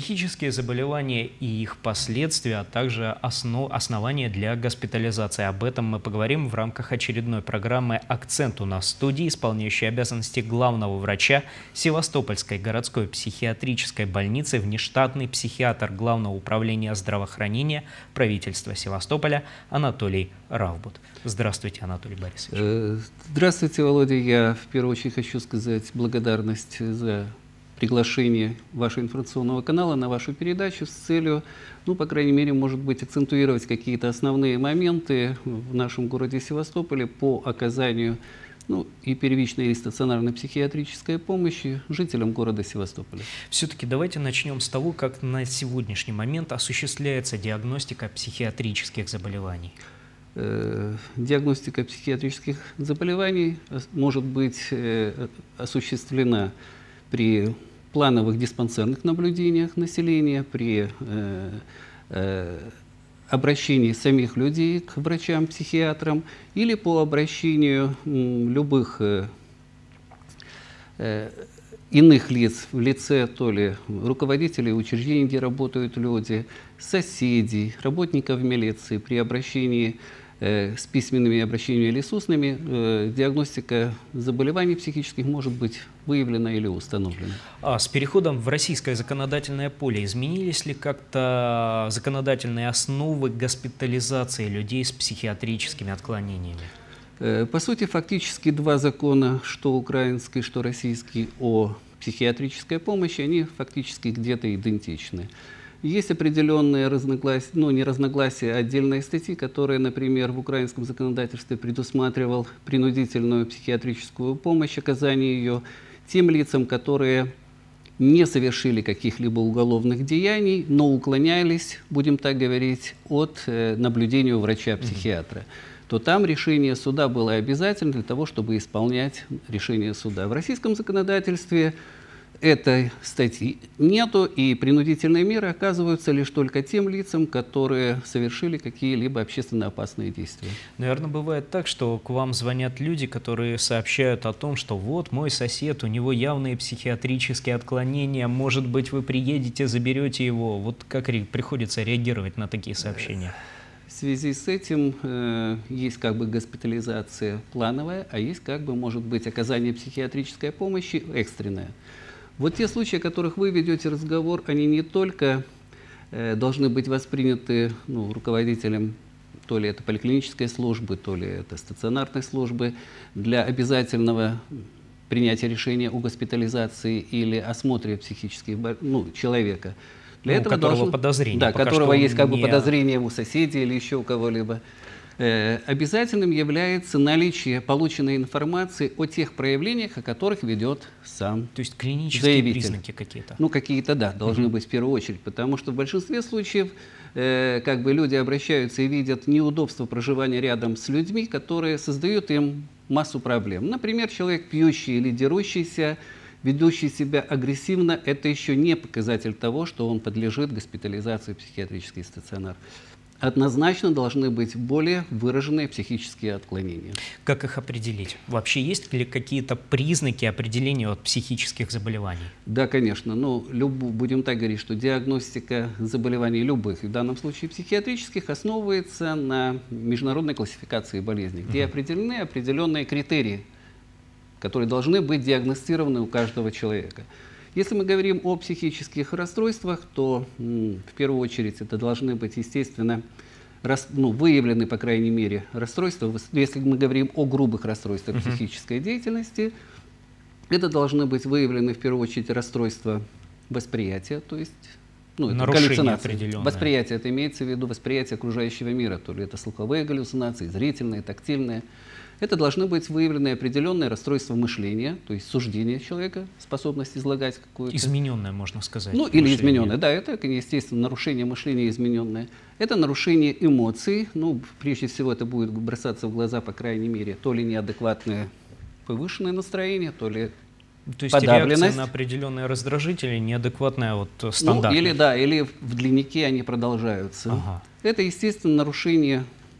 Психические заболевания и их последствия, а также основания для госпитализации. Об этом мы поговорим в рамках очередной программы «Акцент». У нас в студии исполняющий обязанности главного врача Севастопольской городской психиатрической больницы, внештатный психиатр Главного управления здравоохранения правительства Севастополя Анатолий Равбут. Здравствуйте, Анатолий Борисович. Здравствуйте, Володя. Я в первую очередь хочу сказать благодарность за приглашение вашего информационного канала на вашу передачу с целью, по крайней мере, может быть, акцентуировать какие-то основные моменты в нашем городе Севастополе по оказанию и первичной, и стационарной психиатрической помощи жителям города Севастополя. Все-таки давайте начнем с того, как на сегодняшний момент осуществляется диагностика психиатрических заболеваний. Диагностика психиатрических заболеваний может быть осуществлена при плановых диспансерных наблюдениях населения, при обращении самих людей к врачам-психиатрам или по обращению любых иных лиц в лице то ли руководителей учреждений, где работают люди, соседей, работников милиции при обращении с письменными обращениями или с устными диагностика заболеваний психических может быть выявлена или установлена. А с переходом в российское законодательное поле изменились ли как-то законодательные основы госпитализации людей с психиатрическими отклонениями? По сути, фактически два закона, что украинский, что российский, о психиатрической помощи, они фактически где-то идентичны. Есть определенные разногласия, не разногласия, а отдельные статьи, которые, например, в украинском законодательстве предусматривал принудительную психиатрическую помощь, оказание ее тем лицам, которые не совершили каких-либо уголовных деяний, но уклонялись, будем так говорить, от наблюдения у врача-психиатра. То там решение суда было обязательно для того, чтобы исполнять решение суда. В российском законодательстве этой статьи нету, и принудительные меры оказываются лишь только тем лицам, которые совершили какие-либо общественно опасные действия. Наверное, бывает так, что к вам звонят люди, которые сообщают о том, что вот мой сосед, у него явные психиатрические отклонения, может быть, вы приедете, заберете его. Вот как приходится реагировать на такие сообщения? В связи с этим есть госпитализация плановая, а есть может быть оказание психиатрической помощи экстренная. Вот те случаи, о которых вы ведете разговор, они не только должны быть восприняты руководителем то ли это поликлинической службы, то ли это стационарной службы для обязательного принятия решения о госпитализации или осмотре психических человека. Для этого которого подозрение. Да, которого есть подозрение у соседей или еще у кого-либо. Обязательным является наличие полученной информации о тех проявлениях, о которых ведет сам То есть клинические заявитель. Признаки какие-то? Какие-то, да, должны быть в первую очередь, потому что в большинстве случаев люди обращаются и видят неудобство проживания рядом с людьми, которые создают им массу проблем. Например, человек пьющий или дерущийся, ведущий себя агрессивно, это еще не показатель того, что он подлежит госпитализации в психиатрический стационар. Однозначно должны быть более выраженные психические отклонения. Как их определить? Вообще есть ли какие-то признаки определения психических заболеваний? Да, конечно. Будем так говорить, что диагностика заболеваний любых, в данном случае психиатрических, основывается на международной классификации болезней, где определены определенные критерии, которые должны быть диагностированы у каждого человека. Если мы говорим о психических расстройствах, то в первую очередь это должны быть, естественно, выявлены, по крайней мере, расстройства. Если мы говорим о грубых расстройствах психической деятельности, это должны быть выявлены в первую очередь расстройства восприятия, то есть нарушение определенное. Восприятие, это имеется в виду восприятие окружающего мира, то ли это слуховые галлюцинации, зрительные, тактильные. Это должны быть выявлены определенные расстройства мышления, то есть суждение человека, способность излагать какую-то... Измененное, можно сказать. Или измененное, да, это, естественно, нарушение мышления измененное. Это нарушение эмоций, прежде всего это будет бросаться в глаза, по крайней мере, то ли неадекватное повышенное настроение, то ли То есть реакция на определенные раздражители неадекватная стандартная. Или в длиннике они продолжаются. Ага. Это, естественно, нарушение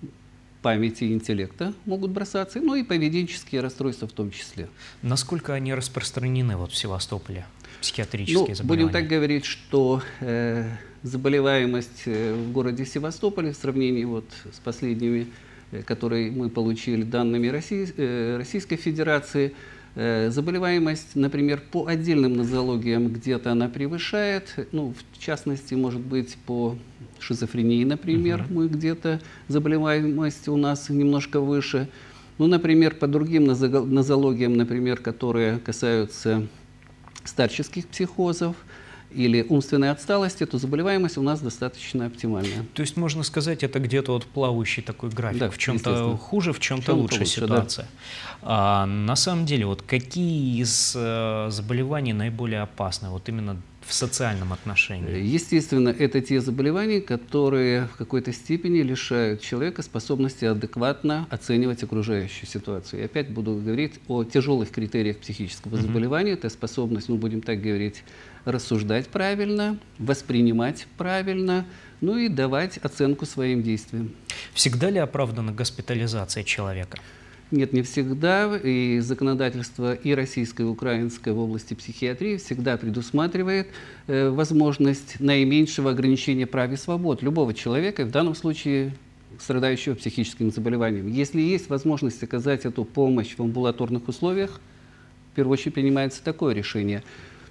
памяти и интеллекта могут бросаться, и поведенческие расстройства в том числе. Насколько они распространены в Севастополе? психиатрические заболевания? Будем так говорить, что заболеваемость в городе Севастополе в сравнении вот с последними, которые мы получили данными Российской Федерации, заболеваемость, например, по отдельным нозологиям где-то она превышает, ну, в частности, может быть, по шизофрении, например, мы где-то заболеваемость у нас немножко выше. Ну, например, по другим нозологиям, например, которые касаются старческих психозов или умственной отсталости, то заболеваемость у нас достаточно оптимальная. То есть, можно сказать, это где-то вот плавающий такой график, да, в чем-то хуже, в чем-то лучше ситуация. Да. На самом деле, вот какие из заболеваний наиболее опасны, вот именно в социальном отношении? Естественно, это те заболевания, которые в какой-то степени лишают человека способности адекватно оценивать окружающую ситуацию. И опять буду говорить о тяжелых критериях психического заболевания. Это способность, ну, будем так говорить, рассуждать правильно, воспринимать правильно, ну и давать оценку своим действиям. Всегда ли оправдана госпитализация человека? Нет, не всегда. И законодательство и российское, и украинское в области психиатрии всегда предусматривает возможность наименьшего ограничения прав и свобод любого человека, в данном случае страдающего психическим заболеванием. Если есть возможность оказать эту помощь в амбулаторных условиях, в первую очередь принимается такое решение.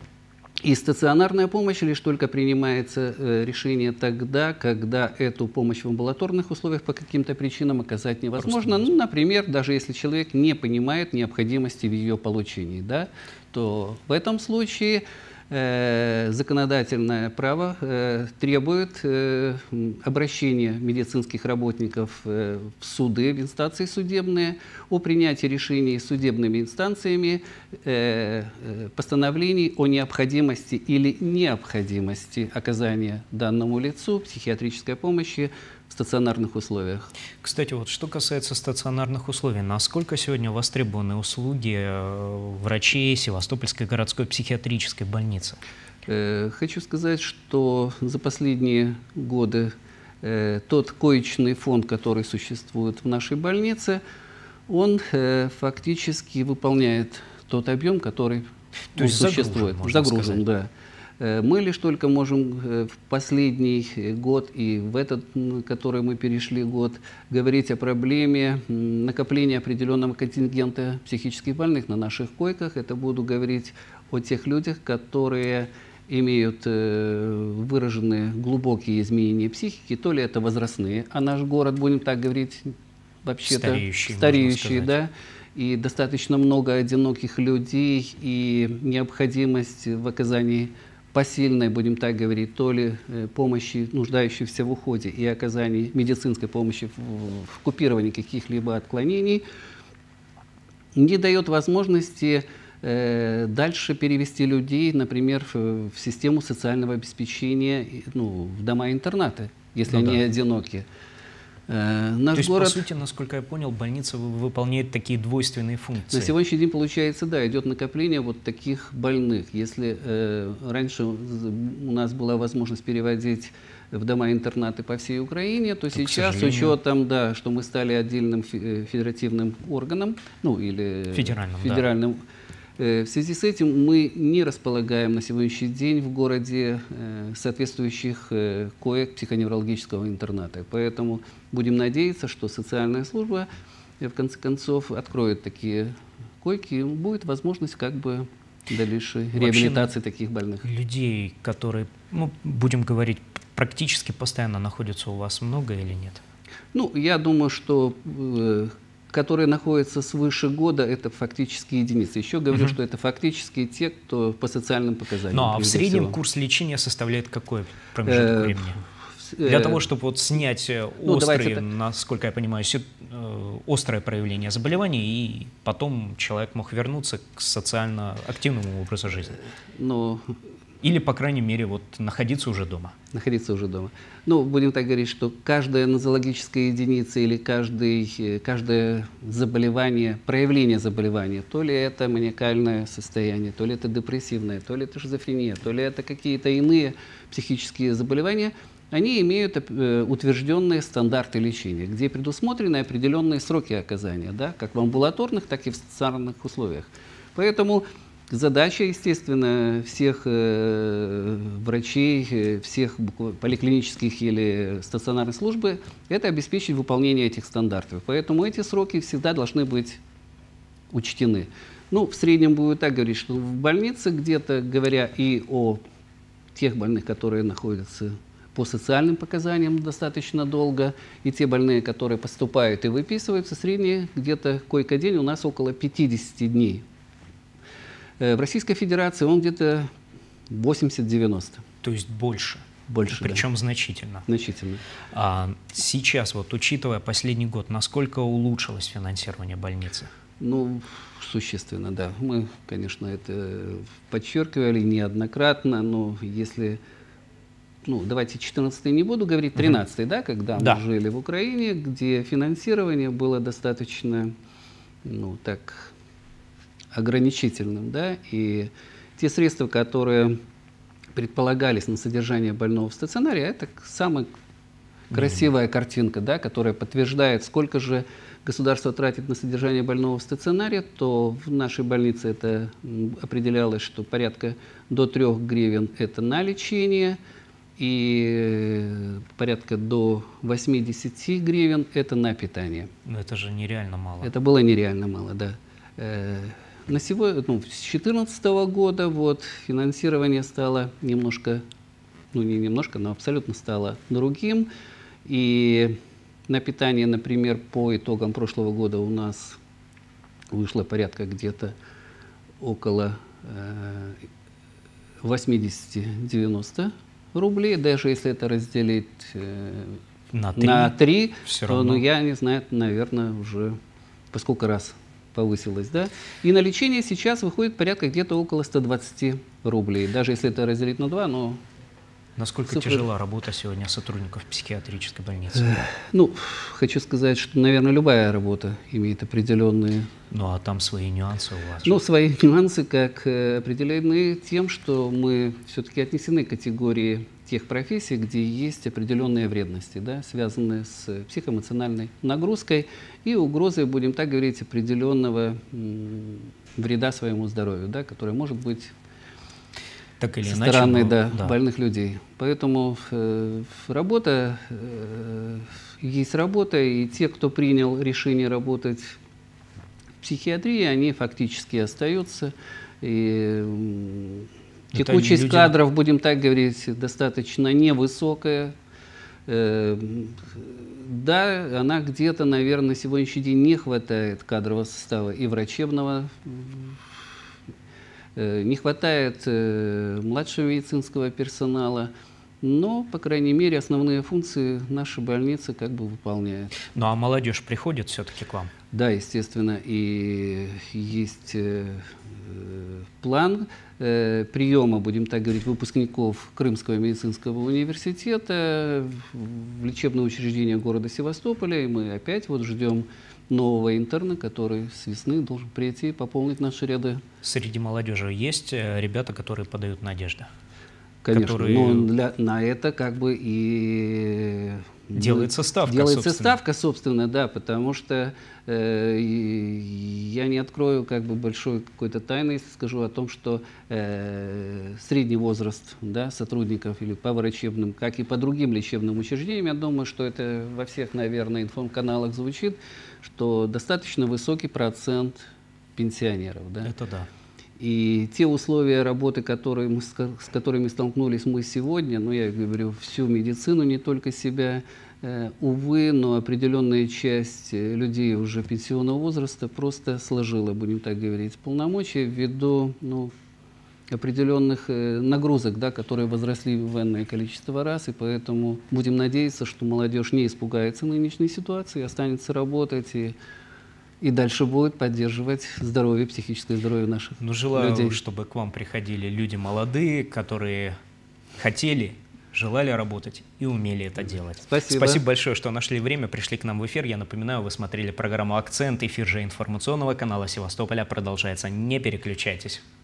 И стационарная помощь лишь только принимается решение тогда, когда эту помощь в амбулаторных условиях по каким-то причинам оказать невозможно. Ну, например, даже если человек не понимает необходимости в ее получении, да, то в этом случае законодательное право требует обращения медицинских работников в суды, в инстанции судебные, о принятии решений судебными инстанциями постановлений о необходимости или необходимости оказания данному лицу психиатрической помощи в стационарных условиях. Кстати, вот что касается стационарных условий, насколько сегодня востребованы услуги врачей Севастопольской городской психиатрической больницы? Хочу сказать, что за последние годы тот коечный фонд, который существует в нашей больнице, он фактически выполняет тот объем, который существует. Загружен, да. Мы лишь только можем в последний год и в этот, который мы перешли год, говорить о проблеме накопления определенного контингента психически больных на наших койках. Это буду говорить о тех людях, которые имеют выраженные глубокие изменения психики, то ли это возрастные, а наш город, будем так говорить, вообще-то стареющие, да, и достаточно много одиноких людей, и необходимость в оказании посильной, будем так говорить, то ли помощи, нуждающейся в уходе, и оказании медицинской помощи в купировании каких-либо отклонений, не дает возможности дальше перевести людей, например, в систему социального обеспечения, ну, в дома-интернаты, если они одиноки. Наш город, по сути, насколько я понял, больница выполняет такие двойственные функции. На сегодняшний день, получается, да, идет накопление вот таких больных. Если раньше у нас была возможность переводить в дома-интернаты по всей Украине, то сейчас, с учетом, да, что мы стали отдельным федеративным органом, ну, или федеральным, в связи с этим мы не располагаем на сегодняшний день в городе соответствующих коек психоневрологического интерната. Поэтому будем надеяться, что социальная служба в конце концов откроет такие койки, и будет возможность как бы дальнейшей реабилитации таких больных. Людей, которые, ну, будем говорить, практически постоянно находятся у вас, много или нет? Ну, я думаю, что которые находятся свыше года, это фактически единицы. Еще говорю, что это фактически те, кто по социальным показаниям. Ну, а в среднем курс лечения составляет какой промежуток времени? Для того, чтобы вот снять острые, насколько я понимаю, острое проявление заболевания, и потом человек мог вернуться к социально активному образу жизни. Или, по крайней мере, вот находиться уже дома. Находиться уже дома. Ну, будем так говорить, что каждая нозологическая единица или каждое заболевание, проявление заболевания, то ли это маниакальное состояние, то ли это депрессивное, то ли это шизофрения, то ли это какие-то иные психические заболевания, они имеют утвержденные стандарты лечения, где предусмотрены определенные сроки оказания, да, как в амбулаторных, так и в стационарных условиях. Поэтому Задача, естественно, всех врачей, всех поликлинических или стационарных служб – это обеспечить выполнение этих стандартов. Поэтому эти сроки всегда должны быть учтены. Ну, в среднем будет так говорить, что в больнице где-то, говоря и о тех больных, которые находятся по социальным показаниям достаточно долго, и те больные, которые поступают и выписываются, средний где-то койко-день у нас около 50 дней. В Российской Федерации он где-то 80-90. То есть больше? Больше, причем да. значительно. Значительно. А сейчас, вот, учитывая последний год, насколько улучшилось финансирование больницы? Ну, существенно, да. Мы, конечно, это подчеркивали неоднократно, но если... Ну, давайте 14-й не буду говорить, 13-й, да, когда мы жили в Украине, где финансирование было достаточно, ну, так, ограничительным, да, и те средства, которые предполагались на содержание больного в стационаре, это самая красивая картинка, да, которая подтверждает, сколько же государство тратит на содержание больного в стационаре, то в нашей больнице это определялось, что порядка до 3 гривен это на лечение, и порядка до 80 гривен это на питание. Но это же нереально мало. Это было нереально мало, да. На сегодня, ну, с 2014 года вот, финансирование стало немножко, ну не немножко, но абсолютно стало другим. И на питание, например, по итогам прошлого года у нас вышло порядка где-то около 80-90 рублей. Даже если это разделить на 3 то, ну, я не знаю, наверное, уже по сколько раз повысилось, да. И на лечение сейчас выходит порядка где-то около 120 рублей. Даже если это разделить на 2, но... Насколько тяжела работа сегодня сотрудников психиатрической больницы? Ну, хочу сказать, что, наверное, любая работа имеет определенные... Ну, а там свои нюансы у вас? Ну, свои нюансы, как определены тем, что мы все-таки отнесены к категории тех профессий, где есть определенные вредности, да, связанные с психоэмоциональной нагрузкой и угрозой, будем так говорить, определенного вреда своему здоровью, да, который может быть так или со иначе, стороны больных людей. Поэтому работа есть работа, и те, кто принял решение работать в психиатрии, они фактически остаются. И текучесть кадров, будем так говорить, достаточно невысокая. Да, она где-то, наверное, на сегодняшний день не хватает кадрового состава и врачебного, не хватает младшего медицинского персонала, но, по крайней мере, основные функции наши больницы как бы выполняют. Ну а молодежь приходит все-таки к вам? Да, естественно, и есть план приема, будем так говорить, выпускников Крымского медицинского университета в лечебное учреждение города Севастополя, и мы опять вот ждем нового интерна, который с весны должен прийти и пополнить наши ряды. Среди молодежи есть ребята, которые подают надежды? Конечно, но на это как бы и делается ставка. Делается ставка, собственно, да, потому что я не открою как бы большой какой-то тайны, если скажу о том, что средний возраст, да, сотрудников или по врачебным, как и по другим лечебным учреждениям, я думаю, что это во всех, наверное, информканалах звучит, что достаточно высокий процент пенсионеров. Да? Это да. И те условия работы, с которыми столкнулись мы сегодня, ну, я говорю, всю медицину, не только себя, увы, но определенная часть людей уже пенсионного возраста просто сложила, будем так говорить, полномочия ввиду определенных нагрузок, да, которые возросли в энное количество раз, и поэтому будем надеяться, что молодежь не испугается нынешней ситуации, останется работать и дальше будет поддерживать здоровье, психическое здоровье наших людей. Желаю, чтобы к вам приходили люди молодые, которые хотели, желали работать и умели это делать. Спасибо. Спасибо большое, что нашли время, пришли к нам в эфир. Я напоминаю, вы смотрели программу «Акцент». Эфир же информационного канала Севастополя продолжается. Не переключайтесь.